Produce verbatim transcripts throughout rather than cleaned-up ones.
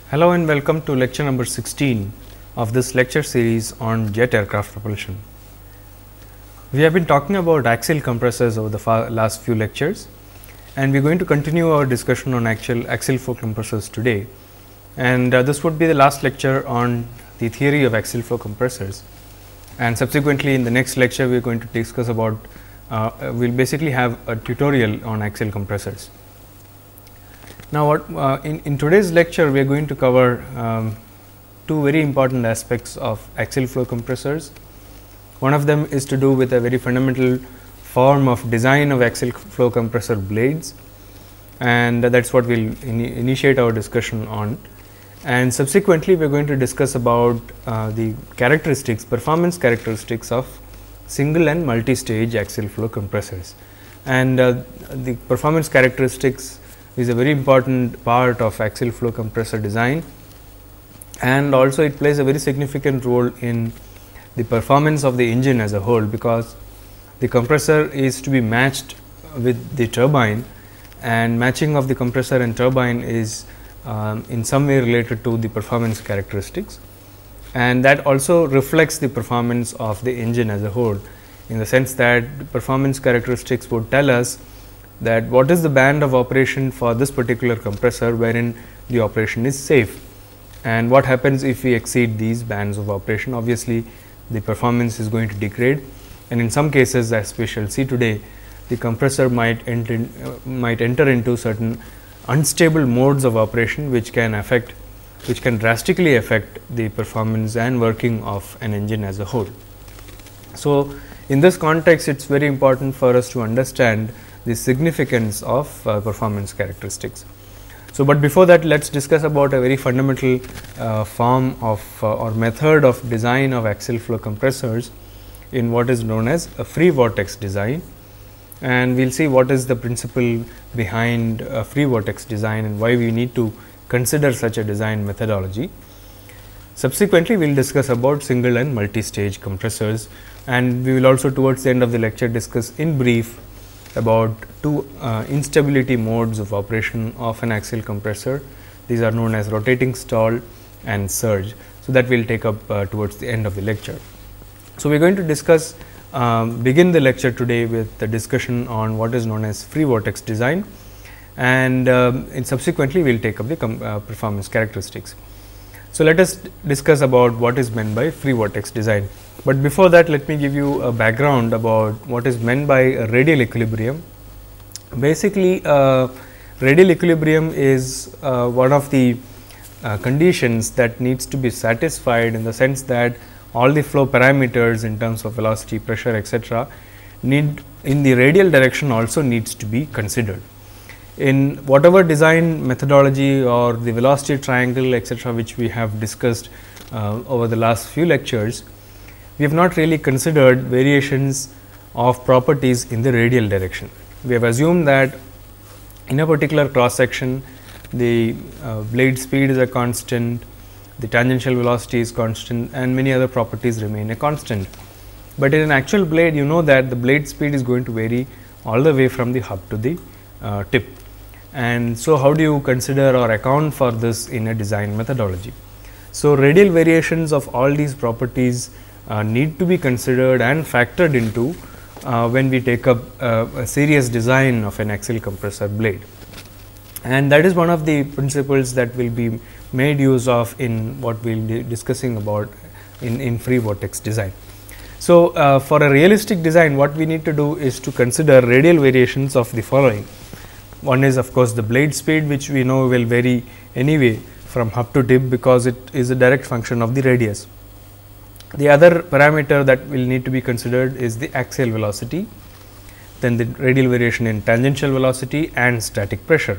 Hello and welcome to lecture number sixteen of this lecture series on jet aircraft propulsion. We have been talking about axial compressors over the last few lectures, and we are going to continue our discussion on actual axial flow compressors today. And uh, this would be the last lecture on the theory of axial flow compressors, and subsequently in the next lecture we are going to discuss about uh, we will basically have a tutorial on axial compressors. Now, what, uh, in, in today's lecture we are going to cover um, two very important aspects of axial flow compressors. One of them is to do with a very fundamental form of design of axial flow compressor blades, and uh, that is what we will in initiate our discussion on. And subsequently we are going to discuss about uh, the characteristics, performance characteristics of single and multi-stage axial flow compressors. And uh, the performance characteristics is a very important part of axial flow compressor design, and also it plays a very significant role in the performance of the engine as a whole, because the compressor is to be matched with the turbine, and matching of the compressor and turbine is um, in some way related to the performance characteristics, and that also reflects the performance of the engine as a whole, in the sense that the performance characteristics would tell us that what is the band of operation for this particular compressor wherein the operation is safe, and what happens if we exceed these bands of operation. Obviously, the performance is going to degrade, and in some cases, as we shall see today, the compressor might enter, uh, might enter into certain unstable modes of operation, which can affect which can drastically affect the performance and working of an engine as a whole. So, in this context, it is very important for us to understand the significance of uh, performance characteristics. So, but before that, let us discuss about a very fundamental uh, form of uh, or method of design of axial flow compressors in what is known as a free vortex design, and we will see what is the principle behind a free vortex design and why we need to consider such a design methodology. Subsequently, we will discuss about single and multi-stage compressors, and we will also towards the end of the lecture discuss in brief about two uh, instability modes of operation of an axial compressor. These are known as rotating stall and surge. So, that we will take up uh, towards the end of the lecture. So, we are going to discuss um, begin the lecture today with the discussion on what is known as free vortex design, and um, in subsequently we will take up the uh, performance characteristics. So, let us discuss about what is meant by free vortex design. But before that, let me give you a background about what is meant by a radial equilibrium. Basically, uh, radial equilibrium is uh, one of the uh, conditions that needs to be satisfied, in the sense that all the flow parameters in terms of velocity, pressure, et cetera need in the radial direction also needs to be considered. In whatever design methodology or the velocity triangle, et cetera, which we have discussed uh, over the last few lectures, we have not really considered variations of properties in the radial direction. We have assumed that in a particular cross section, the uh, blade speed is a constant, the tangential velocity is constant, and many other properties remain a constant. But in an actual blade, you know that the blade speed is going to vary all the way from the hub to the uh, tip. And so, how do you consider or account for this in a design methodology? So, radial variations of all these properties Uh, need to be considered and factored into uh, when we take up uh, a serious design of an axial compressor blade, and that is one of the principles that will be made use of in what we will be discussing about in, in free vortex design. So, uh, for a realistic design, what we need to do is to consider radial variations of the following. One is of course the blade speed, which we know will vary anyway from hub to tip, because it is a direct function of the radius. The other parameter that will need to be considered is the axial velocity, then the radial variation in tangential velocity and static pressure.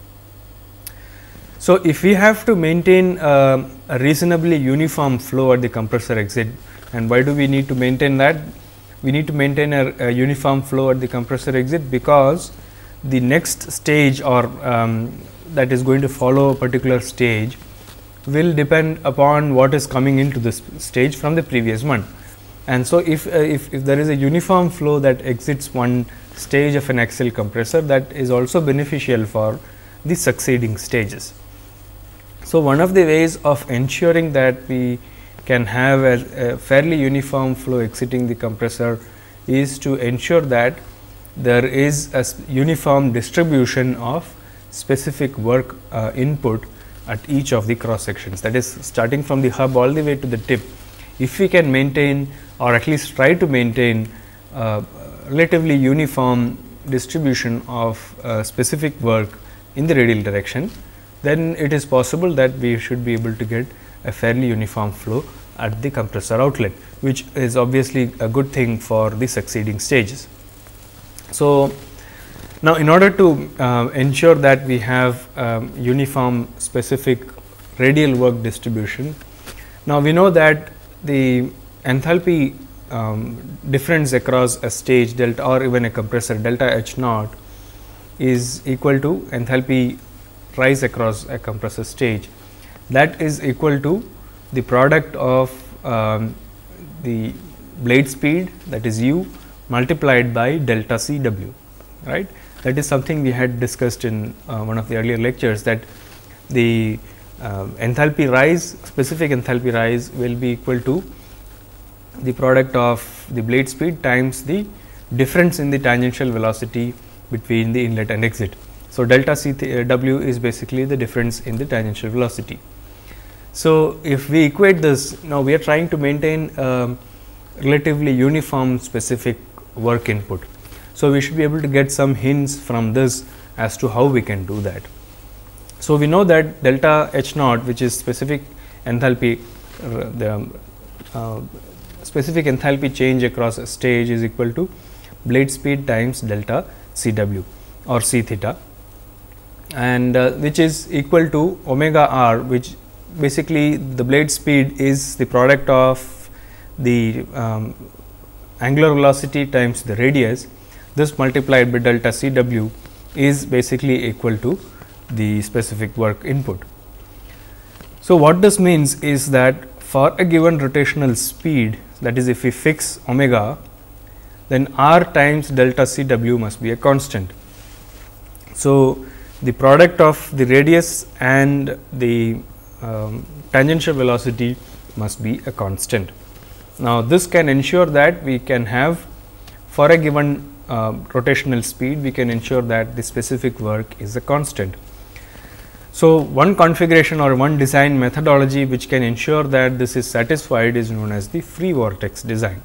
So, if we have to maintain uh, a reasonably uniform flow at the compressor exit, and why do we need to maintain that? We need to maintain a, a uniform flow at the compressor exit, because the next stage or um, that is going to follow a particular stage will depend upon what is coming into this stage from the previous one. And so, if, uh, if, if there is a uniform flow that exits one stage of an axial compressor, that is also beneficial for the succeeding stages. So, one of the ways of ensuring that we can have a, a fairly uniform flow exiting the compressor is to ensure that there is a uniform distribution of specific work uh, input at each of the cross sections, that is starting from the hub all the way to the tip. If we can maintain or at least try to maintain uh, relatively uniform distribution of uh, specific work in the radial direction, then it is possible that we should be able to get a fairly uniform flow at the compressor outlet, which is obviously a good thing for the succeeding stages. So, now in order to uh, ensure that we have um, uniform specific radial work distribution, now we know that the enthalpy um, difference across a stage delta or even a compressor delta H naught is equal to enthalpy rise across a compressor stage, that is equal to the product of um, the blade speed, that is u, multiplied by delta C W, right. That is something we had discussed in uh, one of the earlier lectures, that the uh, enthalpy rise, specific enthalpy rise will be equal to the product of the blade speed times the difference in the tangential velocity between the inlet and exit. So, delta C W is basically the difference in the tangential velocity. So, if we equate this, now we are trying to maintain um, relatively uniform specific work input. So, we should be able to get some hints from this as to how we can do that. So, we know that delta H naught, which is specific enthalpy, uh, the uh, specific enthalpy change across a stage is equal to blade speed times delta C W or C theta, and uh, which is equal to omega r, which basically the blade speed is the product of the um, angular velocity times the radius. This multiplied by delta C W is basically equal to the specific work input. So, what this means is that for a given rotational speed, that is if we fix omega, then r times delta C W must be a constant. So, the product of the radius and the um, tangential velocity must be a constant. Now, this can ensure that we can have for a given uh, rotational speed, we can ensure that the specific work is a constant. So, one configuration or one design methodology which can ensure that this is satisfied is known as the free vortex design.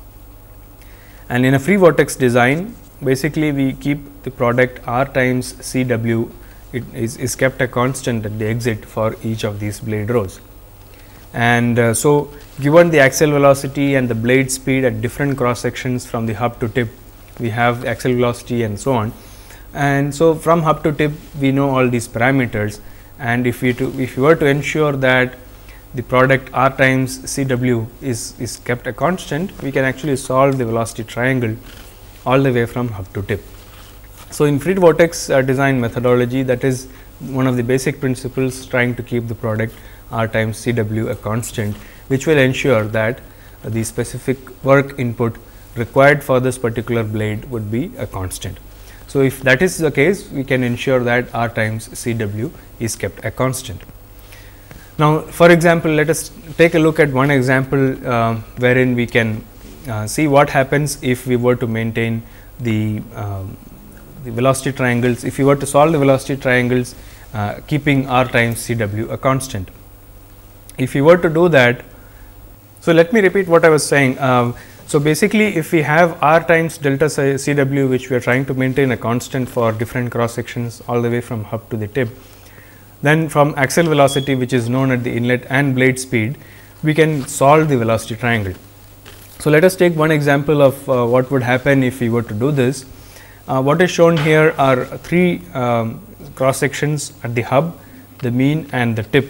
And in a free vortex design, basically we keep the product r times C W, it is, is kept a constant at the exit for each of these blade rows. And uh, so, given the axial velocity and the blade speed at different cross sections from the hub to tip, we have axial velocity and so on. And so, from hub to tip we know all these parameters, and if we to if we were to ensure that the product r times C W is, is kept a constant, we can actually solve the velocity triangle all the way from hub to tip. So, in free vortex uh, design methodology, that is one of the basic principles, trying to keep the product r times C W a constant, which will ensure that uh, the specific work input required for this particular blade would be a constant. So, if that is the case, we can ensure that r times C W is kept a constant. Now, for example, let us take a look at one example uh, wherein we can uh, see what happens if we were to maintain the, um, the velocity triangles, if we were to solve the velocity triangles uh, keeping r times C W a constant. If we were to do that, so let me repeat what I was saying. Um, so, basically if we have r times delta C W, which we are trying to maintain a constant for different cross sections all the way from hub to the tip, then from axial velocity, which is known at the inlet, and blade speed, we can solve the velocity triangle. So, let us take one example of uh, what would happen if we were to do this. Uh, what is shown here are three um, cross sections at the hub, the mean and the tip,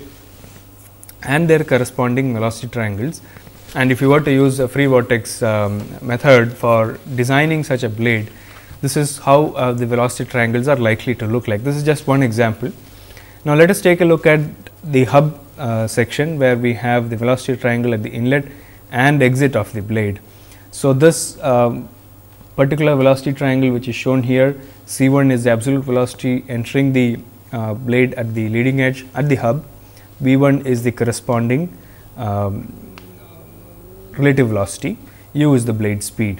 and their corresponding velocity triangles. And if you were to use a free vortex um, method for designing such a blade, this is how uh, the velocity triangles are likely to look like. This is just one example. Now, let us take a look at the hub uh, section, where we have the velocity triangle at the inlet and exit of the blade. So, this um, particular velocity triangle which is shown here, C one is the absolute velocity entering the uh, blade at the leading edge at the hub, v one is the corresponding um, relative velocity, u is the blade speed,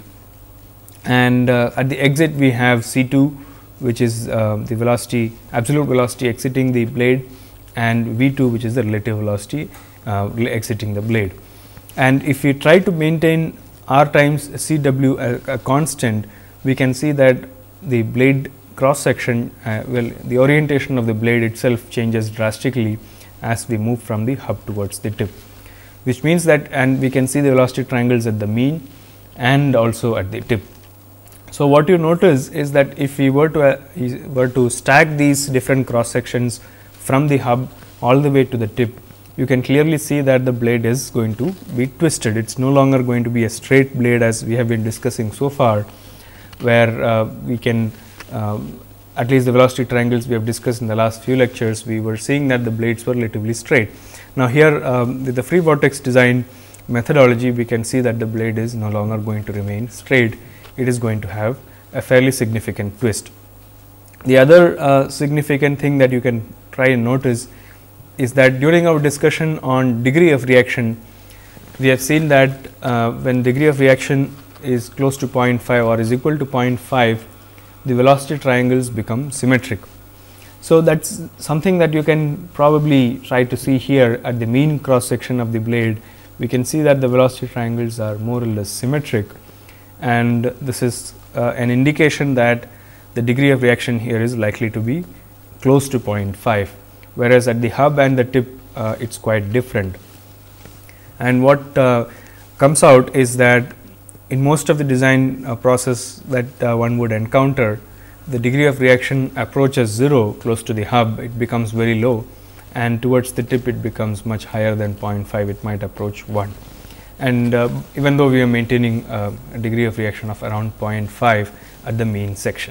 and uh, at the exit we have c two, which is uh, the velocity, absolute velocity exiting the blade, and v two, which is the relative velocity uh, exiting the blade. And if we try to maintain r times c w a, a constant, we can see that the blade cross section, uh, well, the orientation of the blade itself changes drastically as we move from the hub towards the tip, which means that, and we can see the velocity triangles at the mean and also at the tip. So, what you notice is that if we were to uh, were to stack these different cross sections from the hub all the way to the tip, you can clearly see that the blade is going to be twisted. It is no longer going to be a straight blade as we have been discussing so far, where uh, we can um, at least the velocity triangles we have discussed in the last few lectures, we were seeing that the blades were relatively straight. Now, here um, with the free vortex design methodology, we can see that the blade is no longer going to remain straight. It is going to have a fairly significant twist. The other uh, significant thing that you can try and notice is that during our discussion on degree of reaction, we have seen that uh, when degree of reaction is close to zero point five or is equal to zero point five, the velocity triangles become symmetric. So, that is something that you can probably try to see here at the mean cross section of the blade. We can see that the velocity triangles are more or less symmetric, and this is uh, an indication that the degree of reaction here is likely to be close to zero point five, whereas at the hub and the tip uh, it is quite different. And what uh, comes out is that in most of the design uh, process that uh, one would encounter, the degree of reaction approaches zero close to the hub, it becomes very low, and towards the tip it becomes much higher than zero point five, it might approach one. And uh, even though we are maintaining uh, a degree of reaction of around zero point five at the mean section.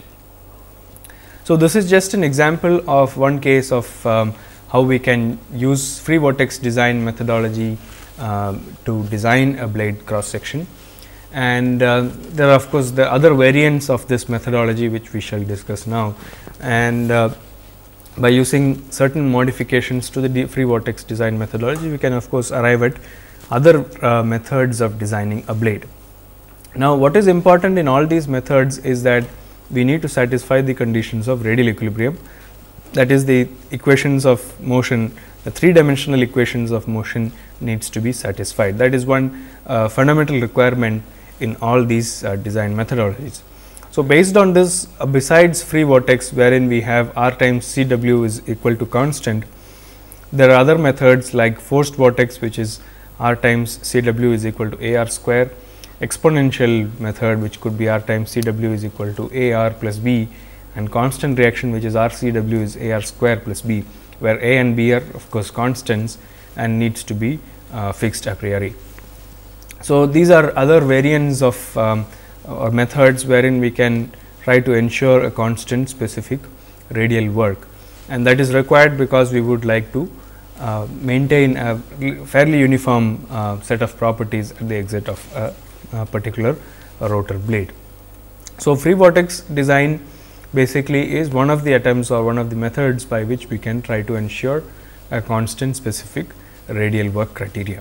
So, this is just an example of one case of um, how we can use free vortex design methodology uh, to design a blade cross section. And uh, there are of course, the other variants of this methodology which we shall discuss now, and uh, by using certain modifications to the free vortex design methodology, we can of course arrive at other uh, methods of designing a blade. Now, what is important in all these methods is that we need to satisfy the conditions of radial equilibrium, that is the equations of motion, the three dimensional equations of motion needs to be satisfied. That is one uh, fundamental requirement in all these uh, design methodologies. So, based on this, uh, besides free vortex wherein we have r times c w is equal to constant, there are other methods like forced vortex, which is r times c w is equal to a r square, exponential method which could be r times c w is equal to a r plus b, and constant reaction which is r c w is a r square plus b, where a and b are of course constants and needs to be uh, fixed a priori. So, these are other variants of um, or methods wherein we can try to ensure a constant specific radial work, and that is required because we would like to uh, maintain a fairly uniform uh, set of properties at the exit of a, a particular a rotor blade. So, free vortex design basically is one of the attempts or one of the methods by which we can try to ensure a constant specific radial work criteria.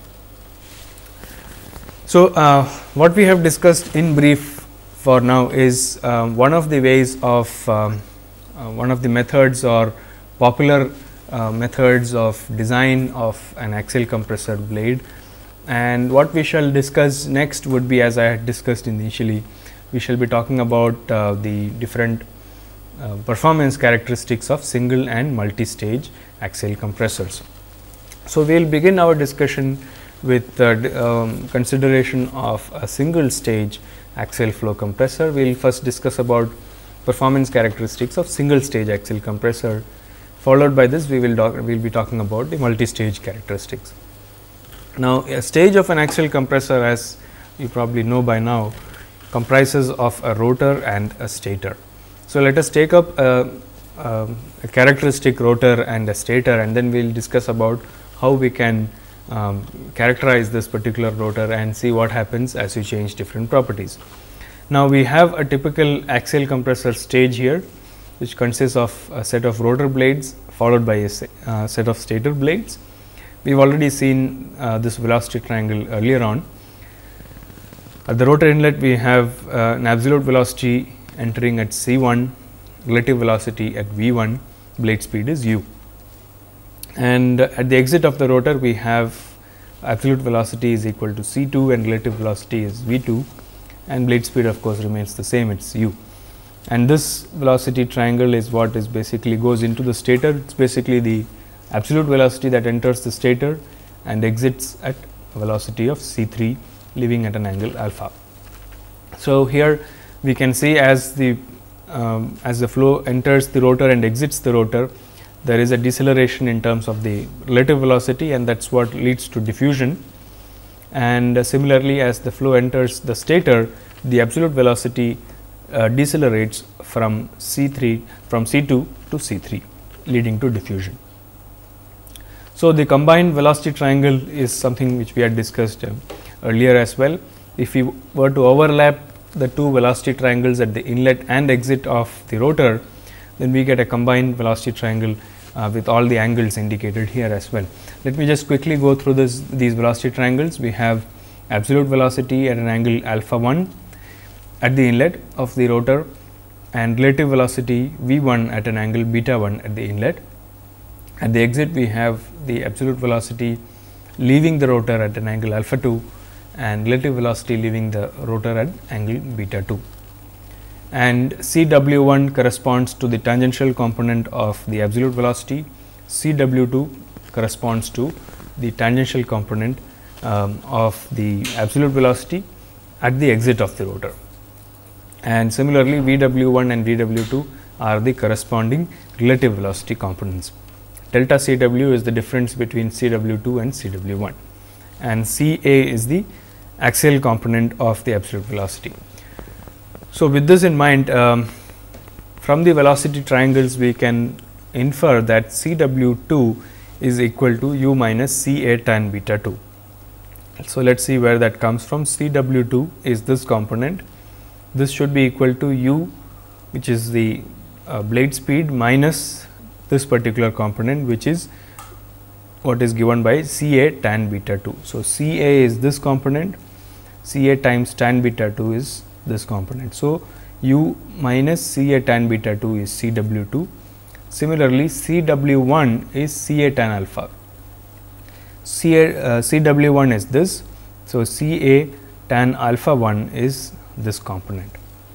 So, uh, what we have discussed in brief for now is uh, one of the ways of um, uh, one of the methods or popular uh, methods of design of an axial compressor blade, and what we shall discuss next would be, as I had discussed initially, we shall be talking about uh, the different uh, performance characteristics of single and multi-stage axial compressors. So, we will begin our discussion with uh, um, consideration of a single stage axial flow compressor. We will first discuss about performance characteristics of single stage axial compressor. Followed by this, we will we will be talking about the multi-stage characteristics. Now, a stage of an axial compressor, as you probably know by now, comprises of a rotor and a stator. So, let us take up a, a, a characteristic rotor and a stator, and then we will discuss about how we can Um, characterize this particular rotor and see what happens as you change different properties. Now, we have a typical axial compressor stage here, which consists of a set of rotor blades followed by a se uh, set of stator blades, We have already seen uh, this velocity triangle earlier on. At the rotor inlet, we have uh, an absolute velocity entering at c one, relative velocity at v one, blade speed is u. And uh, at the exit of the rotor, we have absolute velocity is equal to c two and relative velocity is v two, and blade speed of course remains the same, it is u. And this velocity triangle is what is basically goes into the stator. It is basically the absolute velocity that enters the stator and exits at a velocity of c three, leaving at an angle alpha. So, here we can see as the um, as the flow enters the rotor and exits the rotor, there is a deceleration in terms of the relative velocity, and that is what leads to diffusion. And uh, similarly, as the flow enters the stator, the absolute velocity uh, decelerates from c three from c two to c three, leading to diffusion. So, the combined velocity triangle is something which we had discussed uh, earlier as well. If we were to overlap the two velocity triangles at the inlet and exit of the rotor, then we get a combined velocity triangle uh, with all the angles indicated here as well. Let me just quickly go through this these velocity triangles. We have absolute velocity at an angle alpha one at the inlet of the rotor, and relative velocity v one at an angle beta one at the inlet. At the exit, we have the absolute velocity leaving the rotor at an angle alpha two and relative velocity leaving the rotor at angle beta two. And C W one corresponds to the tangential component of the absolute velocity, C W two corresponds to the tangential component um, of the absolute velocity at the exit of the rotor. And similarly, V W one and V W two are the corresponding relative velocity components. Delta C W is the difference between C W two and C W one, and C A is the axial component of the absolute velocity. So, with this in mind, um, from the velocity triangles we can infer that C W two is equal to u minus C A tan beta two. So, let us see where that comes from. C W two is this component. This should be equal to u, which is the uh, blade speed, minus this particular component, which is what is given by C A tan beta two. So, C A is this component, C A times tan beta two is this component. So, u minus C A tan beta two is C W two. Similarly, C W one is C A tan alpha. C A, uh, C W one is this. So, C A tan alpha one is this component.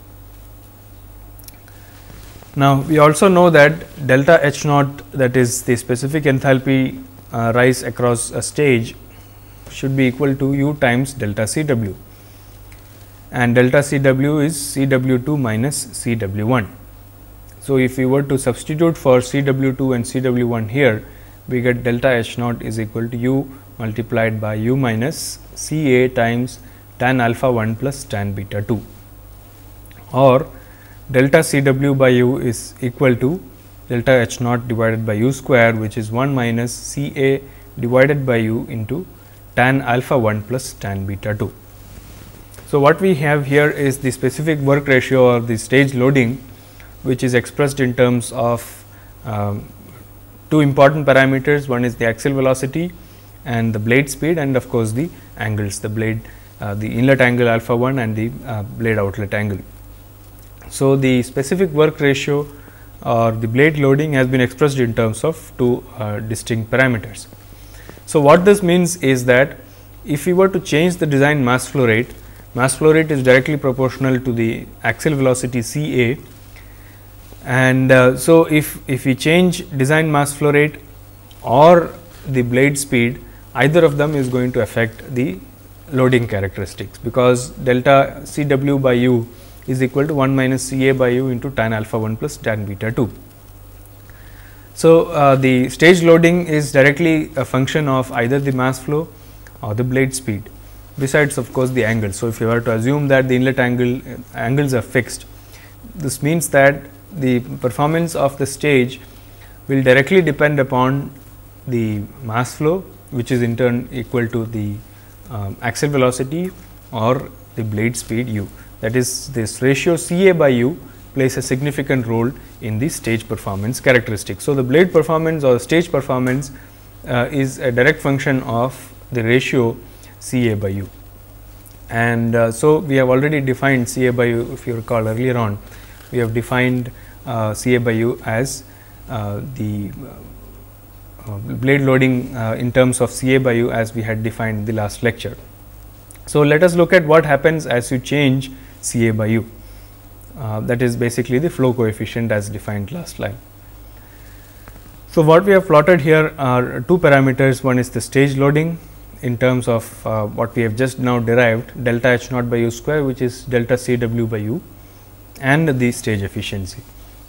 Now, we also know that delta H naught, that is the specific enthalpy uh, rise across a stage, should be equal to u times delta C W, and delta C W is C W two minus C W one. So, if we were to substitute for C W two and C W one here, we get delta H naught is equal to u multiplied by u minus C A times tan alpha one plus tan beta two, or delta C W by u is equal to delta H naught divided by u square, which is one minus C A divided by u into tan alpha one plus tan beta two. So, what we have here is the specific work ratio or the stage loading, which is expressed in terms of um, two important parameters. One is the axial velocity and the blade speed, and of course, the angles, the blade uh, the inlet angle alpha one and the uh, blade outlet angle. So, the specific work ratio or the blade loading has been expressed in terms of two uh, distinct parameters. So, what this means is that if we were to change the design mass flow rate, mass flow rate is directly proportional to the axial velocity C A, and uh, so if, if we change design mass flow rate or the blade speed, either of them is going to affect the loading characteristics, because delta C W by u is equal to one minus C A by u into tan alpha one plus tan beta two. So, uh, the stage loading is directly a function of either the mass flow or the blade speed, besides of course, the angle. So, if you were to assume that the inlet angle uh, angles are fixed, this means that the performance of the stage will directly depend upon the mass flow, which is in turn equal to the um, axial velocity or the blade speed u. That is, this ratio C A by u plays a significant role in the stage performance characteristics. So, the blade performance or stage performance uh, is a direct function of the ratio C A by U. And uh, so, we have already defined C A by U. If you recall earlier on, we have defined uh, C A by U as uh, the uh, blade loading uh, in terms of C A by U as we had defined the last lecture. So, let us look at what happens as you change C A by U, uh, that is basically the flow coefficient as defined last line. So, what we have plotted here are two parameters. One is the stage loading in terms of uh, what we have just now derived, delta H naught by U square, which is delta C W by U, and the stage efficiency.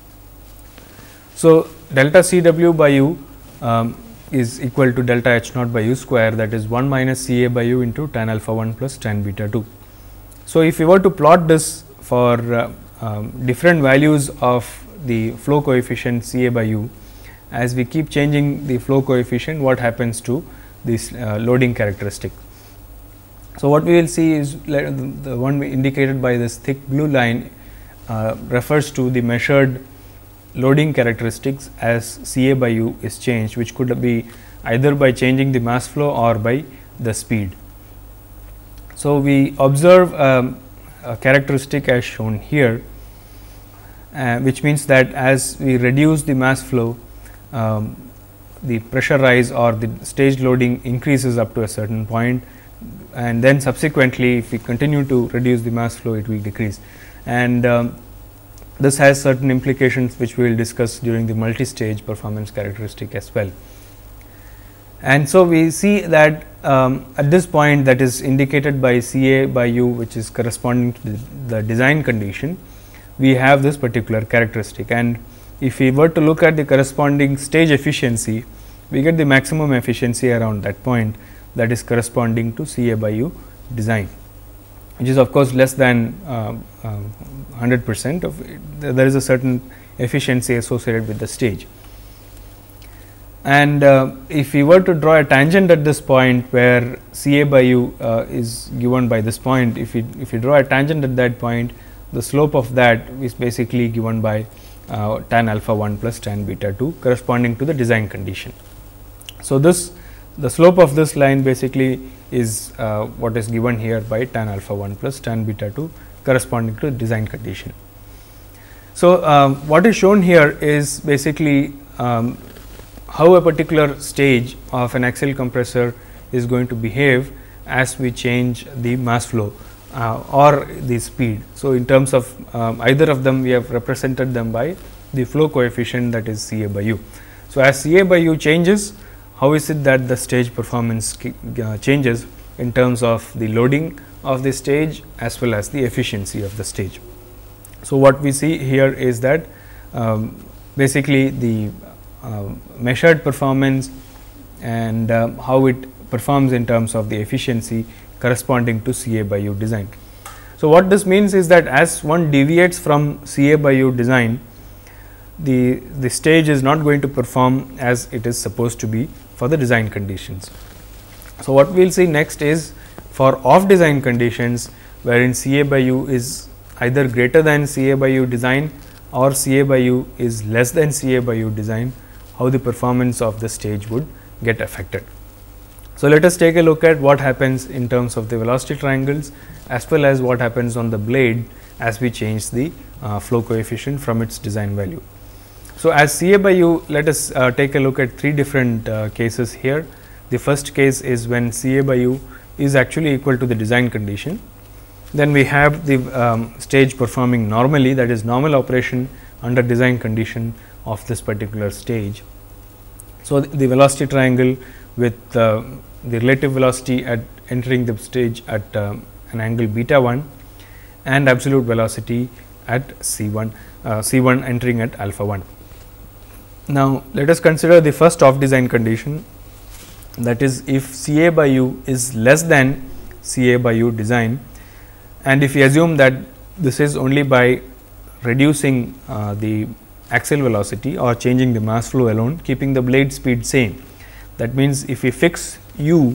So, delta C W by U um, is equal to delta H naught by U square, that is one minus C A by U into tan alpha one plus tan beta two. So, if we were to plot this for uh, um, different values of the flow coefficient C A by U, as we keep changing the flow coefficient, what happens to this uh, loading characteristic. So, what we will see is the one indicated by this thick blue line uh, refers to the measured loading characteristics as C A by U is changed, which could be either by changing the mass flow or by the speed. So, we observe um, a characteristic as shown here, uh, which means that as we reduce the mass flow, um, the pressure rise or the stage loading increases up to a certain point, and then subsequently if we continue to reduce the mass flow, it will decrease. And um, this has certain implications which we will discuss during the multi-stage performance characteristic as well. And so, we see that um, at this point, that is indicated by C A by U, which is corresponding to the, the design condition, we have this particular characteristic. And if we were to look at the corresponding stage efficiency, we get the maximum efficiency around that point, that is corresponding to C A by U design, which is of course less than uh, uh, one hundred percent of it. There is a certain efficiency associated with the stage. And uh, if we were to draw a tangent at this point where C A by U uh, is given by this point, if we if we draw a tangent at that point, the slope of that is basically given by uh, tan alpha one plus tan beta two corresponding to the design condition. So, this the slope of this line basically is uh, what is given here by tan alpha one plus tan beta two corresponding to the design condition. So, um, what is shown here is basically um, how a particular stage of an axial compressor is going to behave as we change the mass flow uh, or the speed. So, in terms of um, either of them, we have represented them by the flow coefficient, that is C A by U. So, as C A by U changes, how is it that the stage performance uh, changes in terms of the loading of the stage as well as the efficiency of the stage. So, what we see here is that um, basically the uh, measured performance and uh, how it performs in terms of the efficiency corresponding to C A by U design. So, what this means is that as one deviates from C A by U design, the, the stage is not going to perform as it is supposed to be for the design conditions. So, what we will see next is for off design conditions wherein C A by U is either greater than C A by U design or C A by U is less than C A by U design, how the performance of the stage would get affected. So, let us take a look at what happens in terms of the velocity triangles as well as what happens on the blade as we change the uh, flow coefficient from its design value. So, as C A by U, let us uh, take a look at three different uh, cases here. The first case is when C A by U is actually equal to the design condition. Then we have the um, stage performing normally, that is normal operation under design condition of this particular stage. So, the, the velocity triangle with uh, the relative velocity at entering the stage at uh, an angle beta one and absolute velocity at C one, uh, C one entering at alpha one. Now, let us consider the first off design condition, that is if C A by U is less than C A by U design, and if we assume that this is only by reducing uh, the axial velocity or changing the mass flow alone, keeping the blade speed same. That means, if we fix U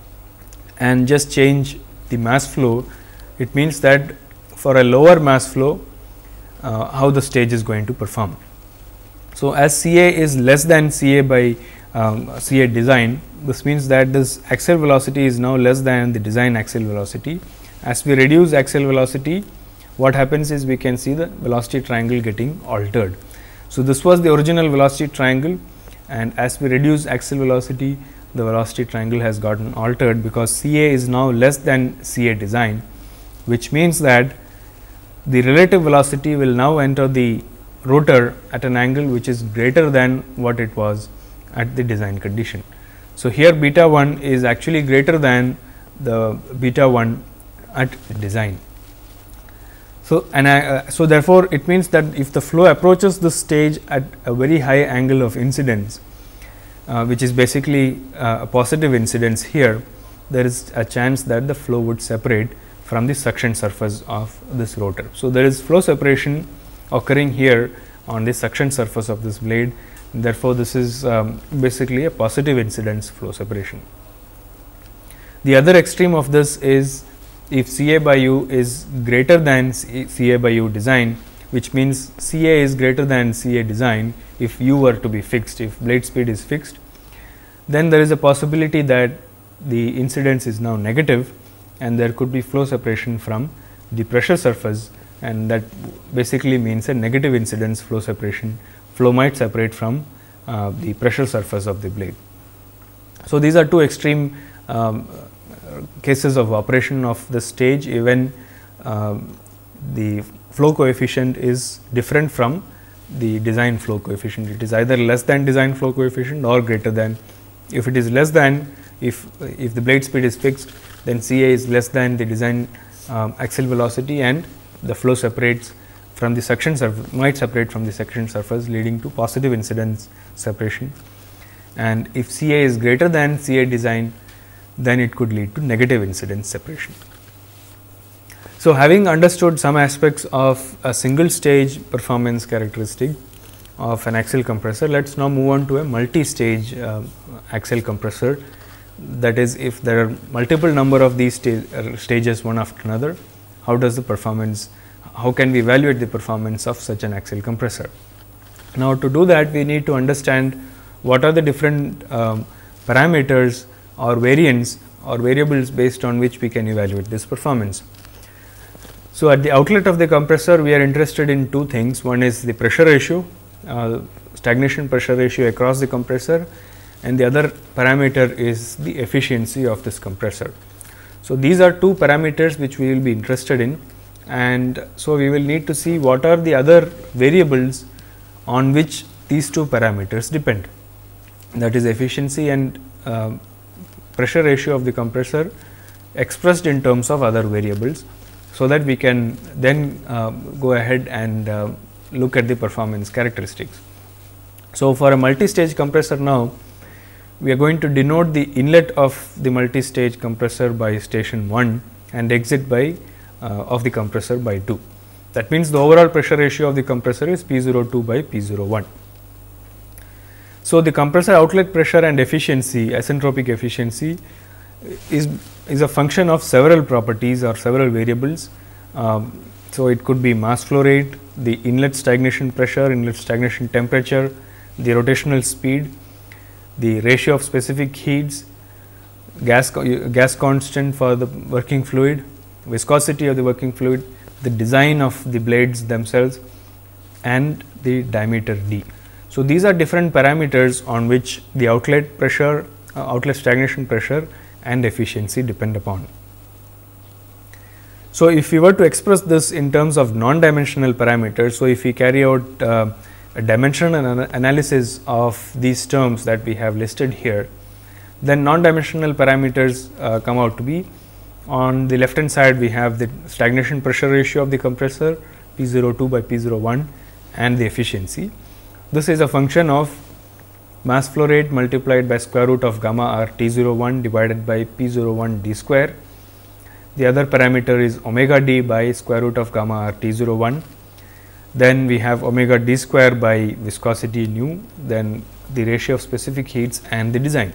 and just change the mass flow, it means that for a lower mass flow, uh, how the stage is going to perform. So, as C A is less than C A by um, C A design, this means that this axial velocity is now less than the design axial velocity. As we reduce axial velocity, what happens is we can see the velocity triangle getting altered. So, this was the original velocity triangle, and as we reduce axial velocity, the velocity triangle has gotten altered because C A is now less than C A design, which means that the relative velocity will now enter the rotor at an angle which is greater than what it was at the design condition. So, here beta one is actually greater than the beta one at design. So, and I, uh, so therefore, it means that if the flow approaches this stage at a very high angle of incidence, uh, which is basically uh, a positive incidence here, there is a chance that the flow would separate from the suction surface of this rotor. So, there is flow separation occurring here on the suction surface of this blade. Therefore, this is um, basically a positive incidence flow separation. The other extreme of this is if C A by U is greater than C A by U design, which means C A is greater than C A design if U were to be fixed, if blade speed is fixed, then there is a possibility that the incidence is now negative and there could be flow separation from the pressure surface, and that basically means a negative incidence flow separation. Flow might separate from uh, the pressure surface of the blade. So, these are two extreme um, cases of operation of the stage, even uh, the flow coefficient is different from the design flow coefficient. It is either less than design flow coefficient or greater than. If it is less than, if if the blade speed is fixed, then C A is less than the design um, axial velocity, and the flow separates from the suction surface, might separate from the suction surface, leading to positive incidence separation. And if C A is greater than C A design, then it could lead to negative incidence separation. So, having understood some aspects of a single stage performance characteristic of an axial compressor, let us now move on to a multi-stage uh, axial compressor. That is, if there are multiple number of these sta uh, stages one after another, how does the performance, how can we evaluate the performance of such an axial compressor? Now, to do that, we need to understand what are the different um, parameters or variants or variables based on which we can evaluate this performance. So, at the outlet of the compressor, we are interested in two things. One is the pressure ratio, uh, stagnation pressure ratio across the compressor, and the other parameter is the efficiency of this compressor. So, these are two parameters which we will be interested in, and so we will need to see what are the other variables on which these two parameters depend, that is efficiency and uh, pressure ratio of the compressor expressed in terms of other variables, so that we can then uh, go ahead and uh, look at the performance characteristics. So, for a multi-stage compressor now, we are going to denote the inlet of the multi-stage compressor by station one and exit by uh, of the compressor by two. That means, the overall pressure ratio of the compressor is P zero two by P zero one. So, the compressor outlet pressure and efficiency, isentropic efficiency is, is a function of several properties or several variables. Um, so, it could be mass flow rate, the inlet stagnation pressure, inlet stagnation temperature, the rotational speed, the ratio of specific heats, gas, gas constant for the working fluid, viscosity of the working fluid, the design of the blades themselves, and the diameter d. So, these are different parameters on which the outlet pressure, uh, outlet stagnation pressure and efficiency depend upon. So, if we were to express this in terms of non-dimensional parameters, so if we carry out uh, a dimensional an analysis of these terms that we have listed here, then non-dimensional parameters uh, come out to be, on the left hand side we have the stagnation pressure ratio of the compressor P zero two by P zero one and the efficiency. This is a function of mass flow rate multiplied by square root of gamma r T zero one divided by P zero one d square. The other parameter is omega d by square root of gamma r T zero one. Then we have omega d square by viscosity nu, then the ratio of specific heats and the design.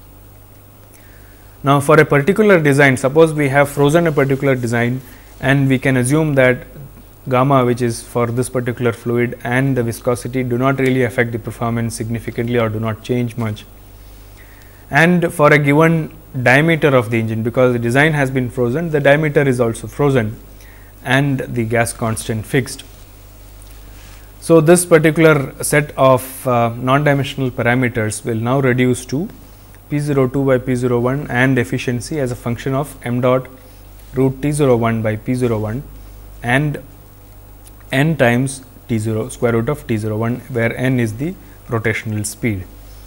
Now, for a particular design, suppose we have frozen a particular design and we can assume that gamma, which is for this particular fluid, and the viscosity do not really affect the performance significantly or do not change much. and for a given diameter of the engine, because the design has been frozen, the diameter is also frozen and the gas constant fixed. So, this particular set of uh, non-dimensional parameters will now reduce to P zero two by P zero one and efficiency as a function of m dot root T zero one by P zero one and n times T zero square root of T zero one, where n is the rotational speed.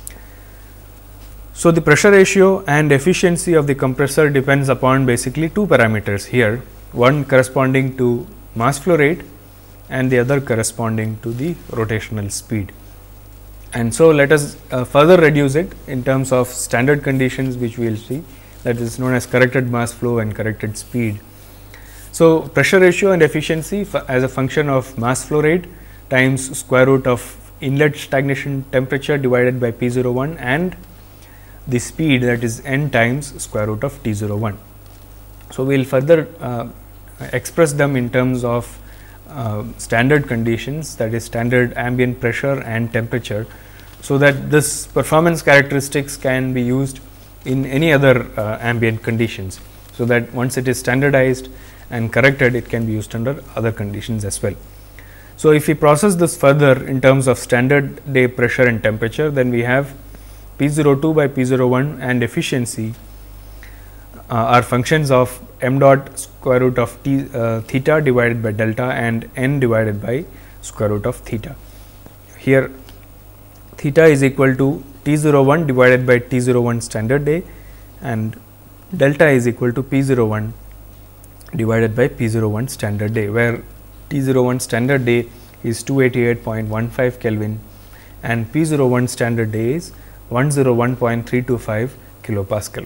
So, the pressure ratio and efficiency of the compressor depends upon basically two parameters here, one corresponding to mass flow rate and the other corresponding to the rotational speed. And so, let us uh, further reduce it in terms of standard conditions, which we will see, that is known as corrected mass flow and corrected speed. So, pressure ratio and efficiency as a function of mass flow rate times square root of inlet stagnation temperature divided by P zero one and the speed, that is n times square root of T zero one. So, we will further uh, express them in terms of uh, standard conditions, that is standard ambient pressure and temperature. So, that this performance characteristics can be used in any other uh, ambient conditions. So, that once it is standardized and corrected, it can be used under other conditions as well. So, if we process this further in terms of standard day pressure and temperature, then we have P zero two by P zero one and efficiency uh, are functions of m dot square root of t uh, theta divided by delta and n divided by square root of theta. Here theta is equal to T zero one divided by T zero one standard day and delta is equal to P zero one divided by P zero one standard day, where T zero one standard day is two eighty-eight point one five Kelvin and P zero one standard day is one hundred one point three two five kilopascal.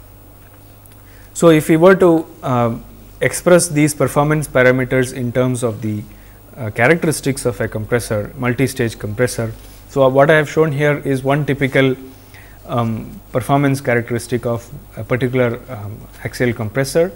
So, if we were to uh, express these performance parameters in terms of the uh, characteristics of a compressor, multi-stage compressor. So, what I have shown here is one typical um, performance characteristic of a particular um, axial compressor.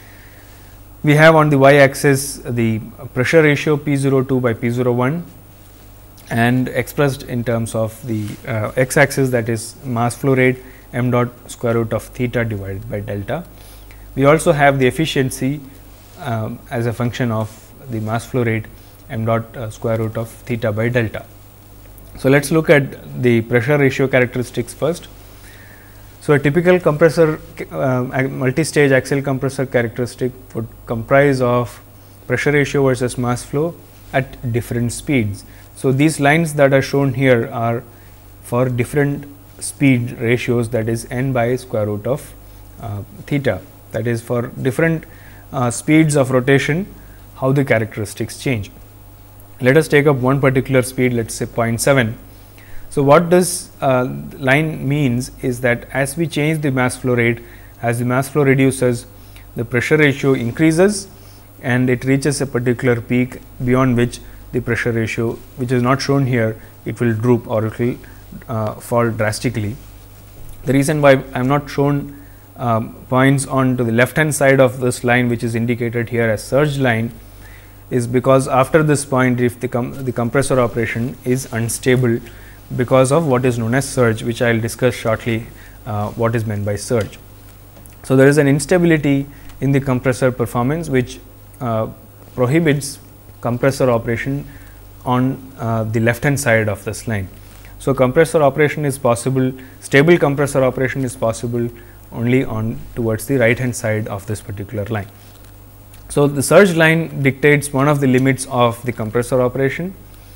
We have on the y axis the pressure ratio P zero two by P zero one and expressed in terms of the uh, x axis, that is mass flow rate m dot square root of theta divided by delta. We also have the efficiency um, as a function of the mass flow rate m dot uh, square root of theta by delta. So, let us look at the pressure ratio characteristics first. So, a typical compressor uh, multi-stage axial compressor characteristic would comprise of pressure ratio versus mass flow at different speeds. So, these lines that are shown here are for different speed ratios, that is n by square root of uh, theta, that is for different uh, speeds of rotation, how the characteristics change. Let us take up one particular speed, let us say zero point seven. So, what this uh, line means is that as we change the mass flow rate, as the mass flow reduces, the pressure ratio increases and it reaches a particular peak beyond which the pressure ratio, which is not shown here, it will droop or it will uh, fall drastically. The reason why I am not shown um, points on to the left hand side of this line, which is indicated here as surge line, is because after this point, if the, com the compressor operation is unstable because of what is known as surge, which I will discuss shortly uh, what is meant by surge. So, there is an instability in the compressor performance, which uh, prohibits compressor operation on uh, the left hand side of this line. So, compressor operation is possible, stable compressor operation is possible only on towards the right hand side of this particular line. So, the surge line dictates one of the limits of the compressor operation,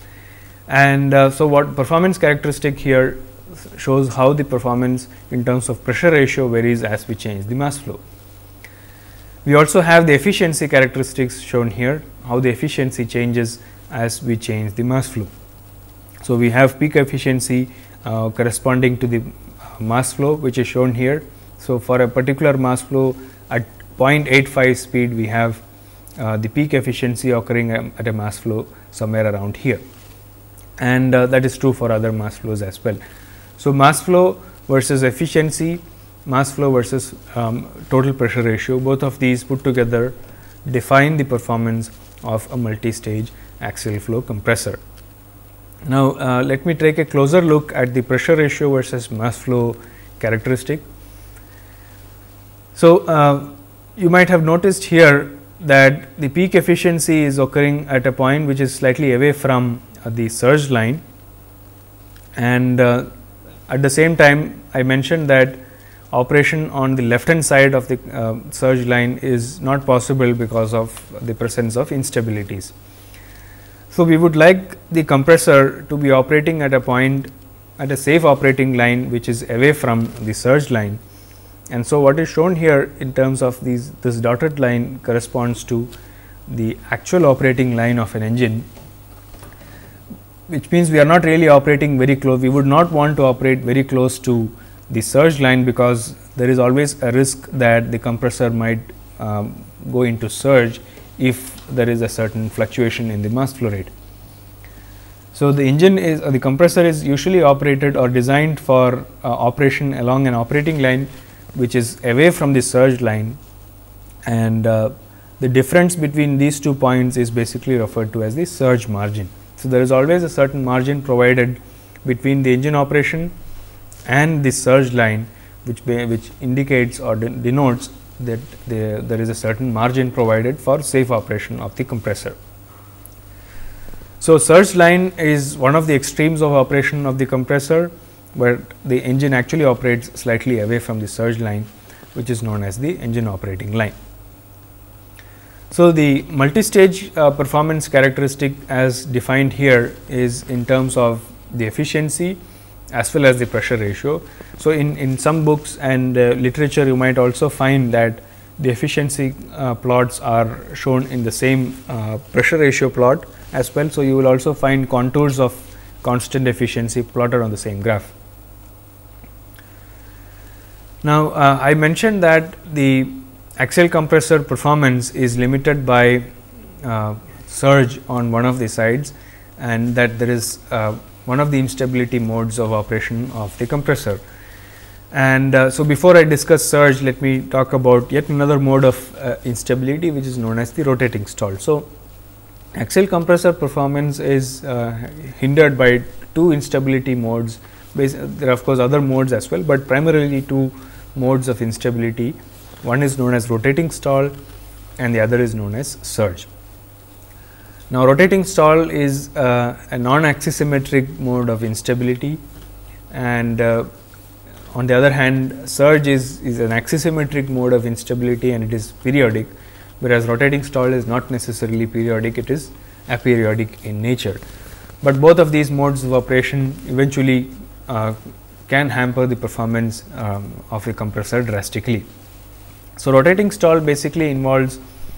and uh, so what performance characteristic here shows how the performance in terms of pressure ratio varies as we change the mass flow. We also have the efficiency characteristics shown here, how the efficiency changes as we change the mass flow. So, we have peak efficiency uh, corresponding to the mass flow, which is shown here. So, for a particular mass flow at zero point eight five speed, we have uh, the peak efficiency occurring um, at a mass flow somewhere around here, and uh, that is true for other mass flows as well. So, mass flow versus efficiency, mass flow versus um, total pressure ratio, both of these put together define the performance of a multi-stage axial flow compressor. Now, uh, let me take a closer look at the pressure ratio versus mass flow characteristic. So, uh, you might have noticed here that the peak efficiency is occurring at a point which is slightly away from uh, the surge line, and uh, at the same time I mentioned that operation on the left hand side of the uh, surge line is not possible because of the presence of instabilities. So, we would like the compressor to be operating at a point at a safe operating line which is away from the surge line, and so what is shown here in terms of these this dotted line corresponds to the actual operating line of an engine, which means we are not really operating very close. We would not want to operate very close to the surge line, because there is always a risk that the compressor might um, go into surge if there is a certain fluctuation in the mass flow rate. So, the engine is uh, the compressor is usually operated or designed for uh, operation along an operating line which is away from the surge line, and uh, the difference between these two points is basically referred to as the surge margin. So, there is always a certain margin provided between the engine operation and the surge line, which which indicates or de denotes that the, there is a certain margin provided for safe operation of the compressor. So, surge line is one of the extremes of operation of the compressor, where the engine actually operates slightly away from the surge line, which is known as the engine operating line. So, the multi-stage uh, performance characteristic as defined here is in terms of the efficiency as well as the pressure ratio. So, in, in some books and uh, literature you might also find that the efficiency uh, plots are shown in the same uh, pressure ratio plot as well. So, you will also find contours of constant efficiency plotted on the same graph. Now, uh, I mentioned that the axial compressor performance is limited by uh, surge on one of the sides, and that there is uh, one of the instability modes of operation of the compressor. And uh, so, before I discuss surge, let me talk about yet another mode of uh, instability, which is known as the rotating stall. So, axial compressor performance is uh, hindered by two instability modes. There are of course other modes as well, but primarily two modes of instability. One is known as rotating stall and the other is known as surge. Now, rotating stall is uh, a non-axisymmetric mode of instability, and uh, on the other hand surge is, is an axisymmetric mode of instability, and it is periodic, whereas rotating stall is not necessarily periodic, it is aperiodic in nature. But both of these modes of operation eventually uh, can hamper the performance um, of a compressor drastically. So, rotating stall basically involves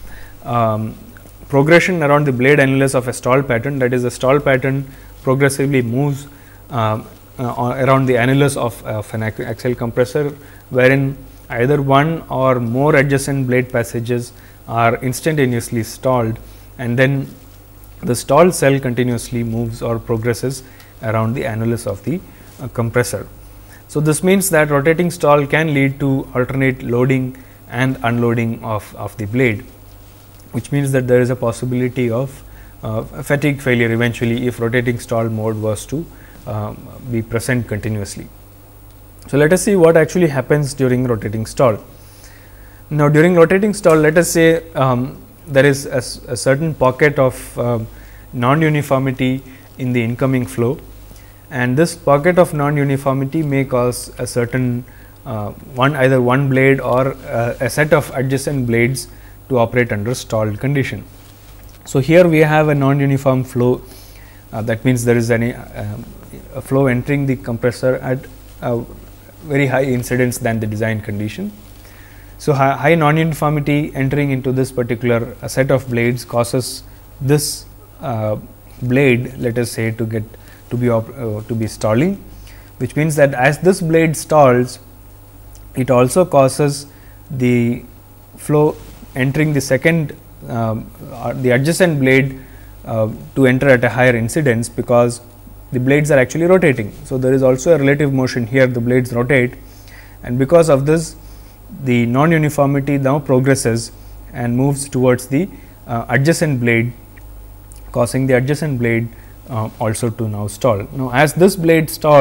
um, progression around the blade annulus of a stall pattern, that is, the stall pattern progressively moves um, uh, around the annulus of, of an axial compressor, wherein either one or more adjacent blade passages are instantaneously stalled, and then the stalled cell continuously moves or progresses around the annulus of the uh, compressor. So, this means that rotating stall can lead to alternate loading and unloading of, of the blade, which means that there is a possibility of uh, fatigue failure eventually if rotating stall mode was to uh, be present continuously. So, let us see what actually happens during rotating stall. Now, during rotating stall, let us say um, there is a, a certain pocket of uh, non-uniformity in the incoming flow, and this pocket of non-uniformity may cause a certain uh, one either one blade or uh, a set of adjacent blades to operate under stalled condition. So, here we have a non-uniform flow, uh, that means there is any uh, a flow entering the compressor at a very high incidence than the design condition. So, high, high non-uniformity entering into this particular uh, set of blades causes this uh, blade, let us say, to get to be op uh, to be stalling, which means that as this blade stalls, it also causes the flow entering the second um, uh, the adjacent blade uh, to enter at a higher incidence, because the blades are actually rotating. So, there is also a relative motion here, the blades rotate, and because of this the non-uniformity now progresses and moves towards the uh, adjacent blade, causing the adjacent blade uh, also to now stall. Now, as this blade stalls,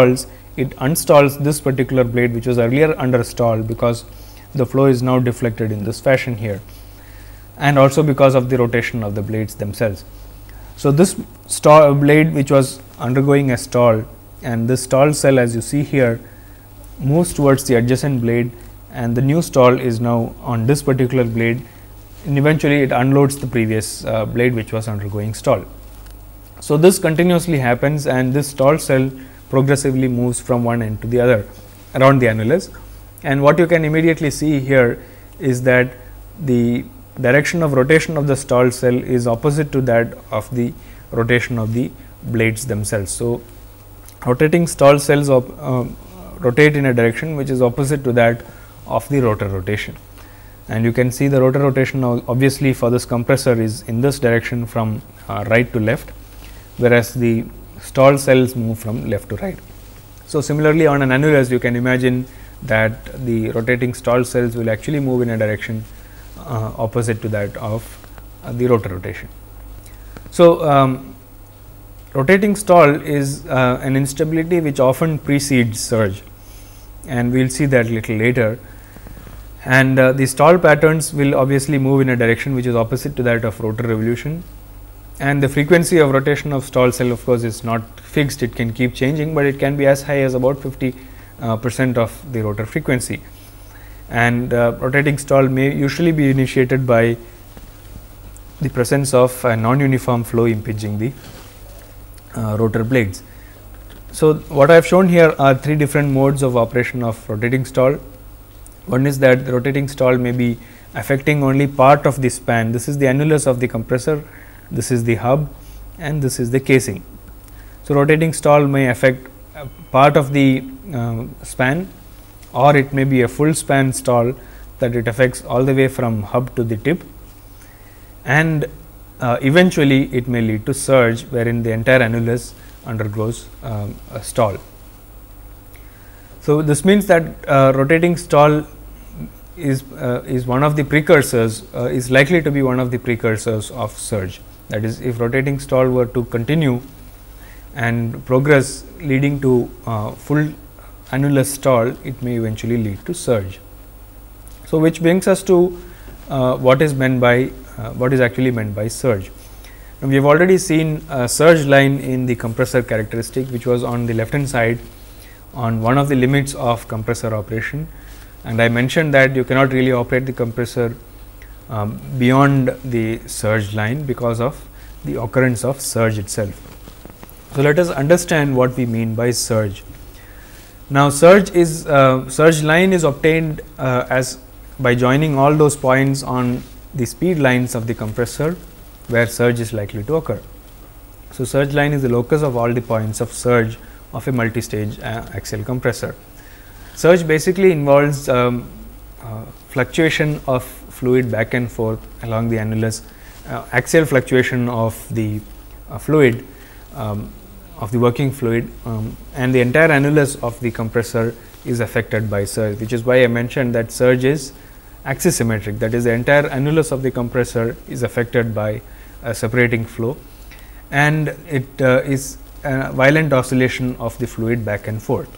it unstalls this particular blade, which was earlier under stall, because the flow is now deflected in this fashion here, and also because of the rotation of the blades themselves. So, this stall blade which was undergoing a stall, and this stall cell, as you see here, moves towards the adjacent blade, and the new stall is now on this particular blade, and eventually it unloads the previous uh, blade which was undergoing stall. So, this continuously happens, and this stall cell progressively moves from one end to the other around the annulus. And what you can immediately see here is that the direction of rotation of the stall cell is opposite to that of the rotation of the blades themselves. So, rotating stall cells op, uh, rotate in a direction which is opposite to that of the rotor rotation, and you can see the rotor rotation obviously for this compressor is in this direction from uh, right to left, whereas the stall cells move from left to right. So, similarly on an annulus you can imagine that the rotating stall cells will actually move in a direction uh, opposite to that of uh, the rotor rotation. So, um, rotating stall is uh, an instability which often precedes surge, and we will see that little later. And uh, the stall patterns will obviously move in a direction which is opposite to that of rotor revolution, and the frequency of rotation of stall cell of course is not fixed, it can keep changing, but it can be as high as about fifty uh, percent of the rotor frequency. And uh, rotating stall may usually be initiated by the presence of a non-uniform flow impinging the uh, rotor blades. So, what I have shown here are three different modes of operation of rotating stall. One is that the rotating stall may be affecting only part of the span. This is the annulus of the compressor, this is the hub, and this is the casing. So, rotating stall may affect uh, part of the uh, span, or it may be a full span stall that it affects all the way from hub to the tip, and uh, eventually it may lead to surge, wherein the entire annulus undergoes um, a stall. So, this means that uh, rotating stall is uh, is one of the precursors, uh, is likely to be one of the precursors of surge. That is, if rotating stall were to continue and progress leading to uh, full annulus stall, it may eventually lead to surge. So, which brings us to uh, what is meant by uh, what is actually meant by surge. Now, we have already seen a surge line in the compressor characteristic, which was on the left hand side on one of the limits of compressor operation, and I mentioned that you cannot really operate the compressor um, beyond the surge line because of the occurrence of surge itself. So, let us understand what we mean by surge. Now, surge is uh, surge line is obtained uh, as by joining all those points on the speed lines of the compressor where surge is likely to occur. So, surge line is the locus of all the points of surge of a multi-stage uh, axial compressor. Surge basically involves um, uh, fluctuation of fluid back and forth along the annulus, uh, axial fluctuation of the uh, fluid, um, of the working fluid, um, and the entire annulus of the compressor is affected by surge, which is why I mentioned that surge is axisymmetric, that is, the entire annulus of the compressor is affected by a separating flow, and it uh, is a violent oscillation of the fluid back and forth.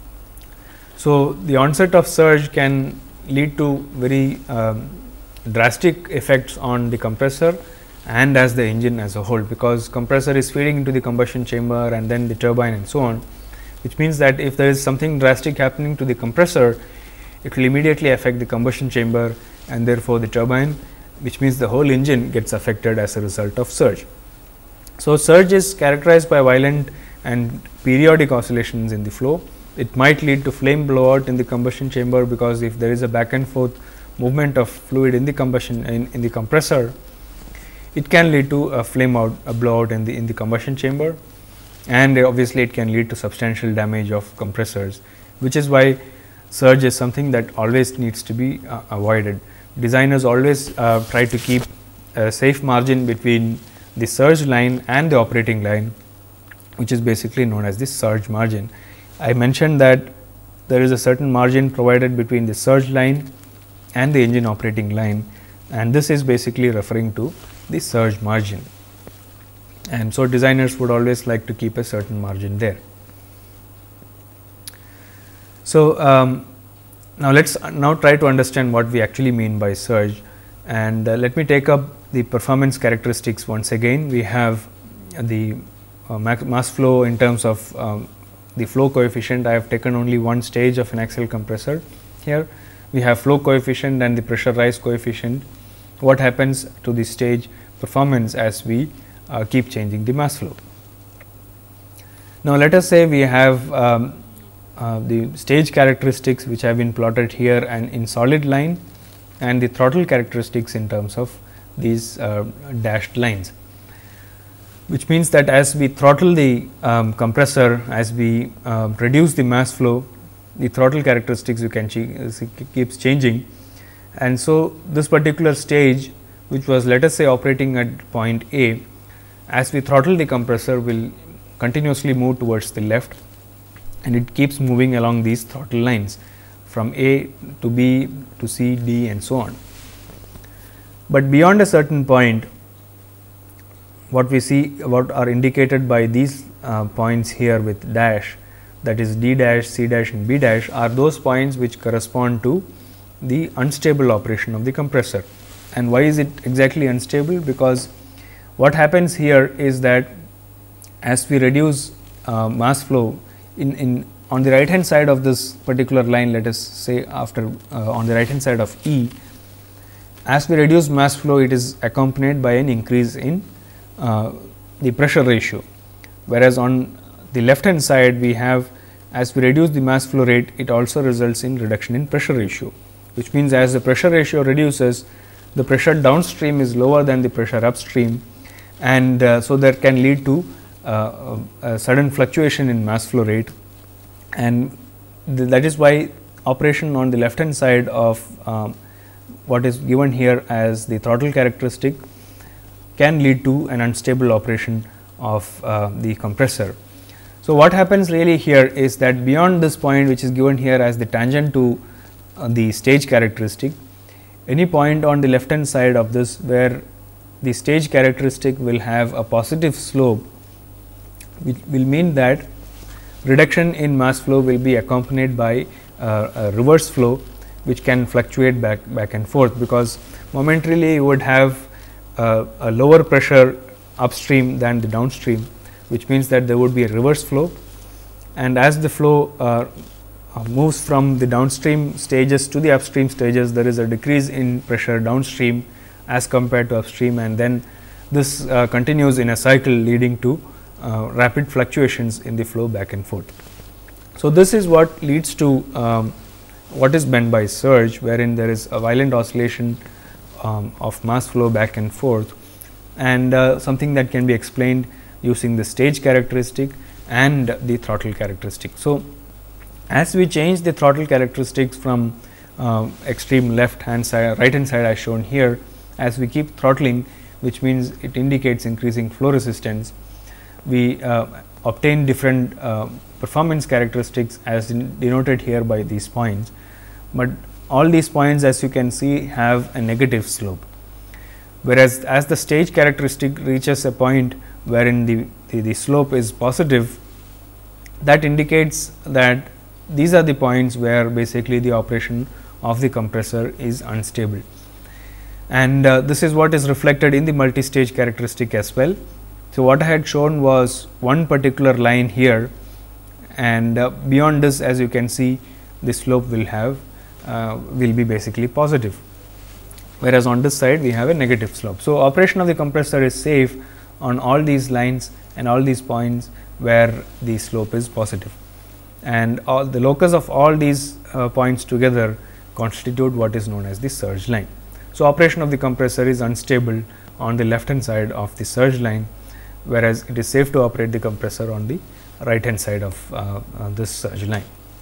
So, the onset of surge can lead to very um, drastic effects on the compressor and as the engine as a whole, because compressor is feeding into the combustion chamber and then the turbine and so on, which means that if there is something drastic happening to the compressor, it will immediately affect the combustion chamber and therefore, the turbine, which means the whole engine gets affected as a result of surge. So, surge is characterized by violent and periodic oscillations in the flow. It might lead to flame blowout in the combustion chamber, because if there is a back and forth movement of fluid in the combustion in, in the compressor, it can lead to a flame out a blowout in the in the combustion chamber, and obviously it can lead to substantial damage of compressors, which is why surge is something that always needs to be uh, avoided. Designers always uh, try to keep a safe margin between the surge line and the operating line, which is basically known as the surge margin. I mentioned that there is a certain margin provided between the surge line and the engine operating line, and this is basically referring to the surge margin. And so, designers would always like to keep a certain margin there. So, um, now let us now try to understand what we actually mean by surge, and uh, let me take up the performance characteristics once again. We have the uh, mass flow in terms of um, the flow coefficient. I have taken only one stage of an axial compressor here. We have flow coefficient and the pressure rise coefficient. What happens to the stage performance as we uh, keep changing the mass flow? Now, let us say we have um, uh, the stage characteristics which have been plotted here and in solid line, and the throttle characteristics in terms of these uh, dashed lines, which means that as we throttle the um, compressor, as we uh, reduce the mass flow, the throttle characteristics you can ch keeps changing. And so, this particular stage, which was let us say operating at point A, as we throttle the compressor will continuously move towards the left, and it keeps moving along these throttle lines from A to B to C, D and so on. But beyond a certain point, what we see, what are indicated by these uh, points here with dash, that is D dash, C dash and B dash, are those points which correspond to the unstable operation of the compressor. And why is it exactly unstable? Because what happens here is that as we reduce uh, mass flow in, in on the right hand side of this particular line, let us say after uh, on the right hand side of E, as we reduce mass flow, it is accompanied by an increase in uh, the pressure ratio, whereas on the left hand side we have, as we reduce the mass flow rate, it also results in reduction in pressure ratio, which means as the pressure ratio reduces, the pressure downstream is lower than the pressure upstream, and uh, so that can lead to uh, a sudden fluctuation in mass flow rate, and th that is why operation on the left hand side of um, what is given here as the throttle characteristic can lead to an unstable operation of uh, the compressor. So, what happens really here is that beyond this point, which is given here as the tangent to uh, the stage characteristic, any point on the left hand side of this where the stage characteristic will have a positive slope, which will mean that reduction in mass flow will be accompanied by uh, a reverse flow, which can fluctuate back back and forth, because momentarily you would have uh, a lower pressure upstream than the downstream, which means that there would be a reverse flow, and as the flow uh, uh, moves from the downstream stages to the upstream stages, there is a decrease in pressure downstream as compared to upstream, and then this uh, continues in a cycle leading to uh, rapid fluctuations in the flow back and forth. So, this is what leads to um, what is meant by surge, wherein there is a violent oscillation um, of mass flow back and forth, and uh, something that can be explained using the stage characteristic and the throttle characteristic. So, as we change the throttle characteristics from uh, extreme left hand side, right hand side as shown here, as we keep throttling, which means it indicates increasing flow resistance, we uh, obtain different uh, performance characteristics as denoted here by these points, but all these points, as you can see, have a negative slope, whereas as the stage characteristic reaches a point wherein the, the, the slope is positive, that indicates that these are the points where basically the operation of the compressor is unstable, and uh, this is what is reflected in the multi-stage characteristic as well. So, what I had shown was one particular line here, and uh, beyond this, as you can see, the slope will have uh, will be basically positive, whereas on this side we have a negative slope. So, operation of the compressor is safe on all these lines and all these points where the slope is positive, and all the locus of all these uh, points together constitute what is known as the surge line. So, operation of the compressor is unstable on the left hand side of the surge line, whereas it is safe to operate the compressor on the right hand side of uh, uh, this surge line.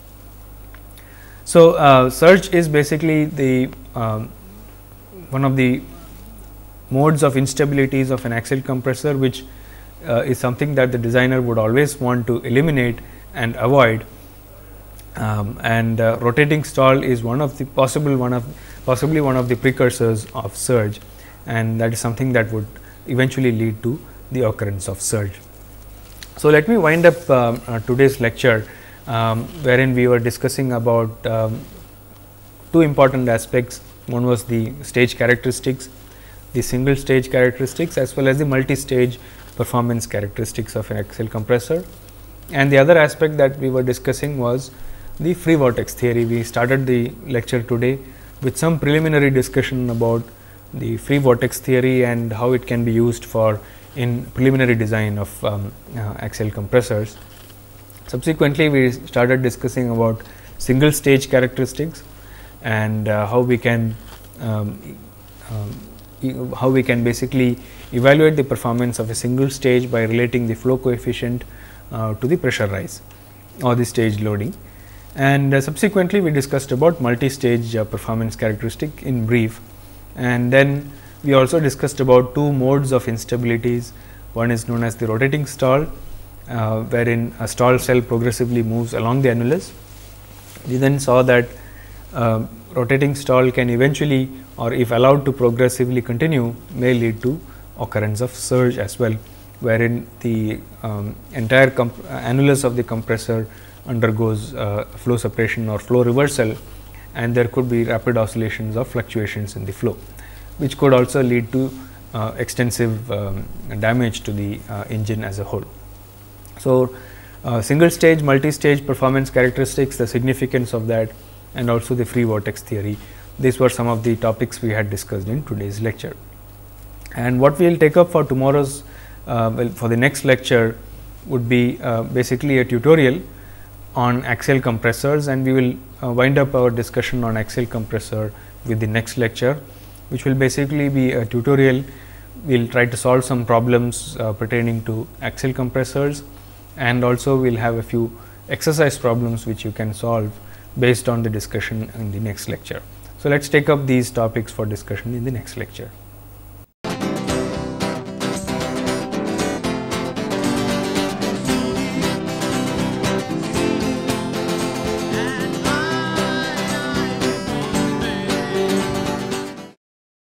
So, uh, surge is basically the um, one of the modes of instabilities of an axial compressor, which uh, is something that the designer would always want to eliminate and avoid, um, and uh, rotating stall is one of the possible one of possibly one of the precursors of surge, and that is something that would eventually lead to the occurrence of surge. So, let me wind up uh, uh, today's lecture um, wherein we were discussing about um, two important aspects. One was the stage characteristics, the single stage characteristics, as well as the multi-stage performance characteristics of an axial compressor. And the other aspect that we were discussing was the free vortex theory. We started the lecture today with some preliminary discussion about the free vortex theory and how it can be used for in preliminary design of um, uh, axial compressors. Subsequently, we started discussing about single stage characteristics and uh, how we can um, um, how we can basically evaluate the performance of a single stage by relating the flow coefficient uh, to the pressure rise or the stage loading. And uh, subsequently, we discussed about multi-stage uh, performance characteristic in brief, and then we also discussed about two modes of instabilities. One is known as the rotating stall, uh, wherein a stall cell progressively moves along the annulus. We then saw that uh, rotating stall can eventually, or if allowed to progressively continue, may lead to occurrence of surge as well, wherein the um, entire annulus of the compressor undergoes uh, flow separation or flow reversal, and there could be rapid oscillations or fluctuations in the flow, which could also lead to uh, extensive um, damage to the uh, engine as a whole. So, uh, single stage, multi-stage performance characteristics, the significance of that, and also the free vortex theory. These were some of the topics we had discussed in today's lecture. And what we will take up for tomorrow's, uh, well, for the next lecture would be uh, basically a tutorial on axial compressors, and we will uh, wind up our discussion on axial compressor with the next lecture, which will basically be a tutorial. We will try to solve some problems uh, pertaining to axial compressors, and also we will have a few exercise problems which you can solve based on the discussion in the next lecture. So, let us take up these topics for discussion in the next lecture.